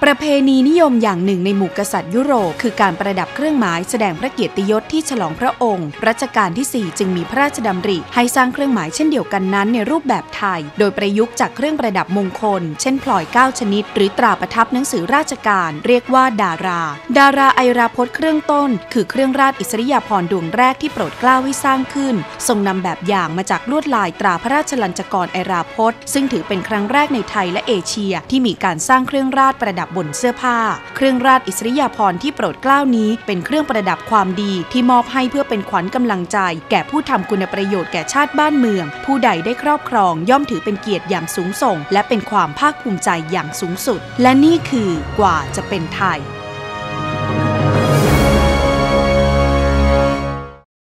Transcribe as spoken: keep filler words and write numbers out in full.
ประเพณีนิยมอย่างหนึ่งในหมู่กษัตริย์ยุโรปคือการประดับเครื่องหมายแสดงพระเกียรติยศที่ฉลองพระองค์รัชกาลที่สี่จึงมีพระราชดำริให้สร้างเครื่องหมายเช่นเดียวกันนั้นในรูปแบบไทยโดยประยุกต์จากเครื่องประดับมงคลเช่นพลอยเก้าชนิดหรือตราประทับหนังสือราชการเรียกว่าดาราดาราไอราพจน์เครื่องต้นคือเครื่องราชอิสริยาภรณ์ดวงแรกที่โปรดเกล้าให้สร้างขึ้นทรงนำแบบอย่างมาจากลวดลายตราพระราชลัญจกรไอราพจน์ซึ่งถือเป็นครั้งแรกในไทยและเอเชียที่มีการสร้างเครื่องราชประดับบนเสื้อผ้าเครื่องราชอิสริยาภรณ์ที่โปรดเกล้านี้เป็นเครื่องประดับความดีที่มอบให้เพื่อเป็นขวัญกำลังใจแก่ผู้ทำคุณประโยชน์แก่ชาติบ้านเมืองผู้ใดได้ครอบครองย่อมถือเป็นเกียรติอย่างสูงส่งและเป็นความภาคภูมิใจอย่างสูงสุดและนี่คือกว่าจะเป็นไทย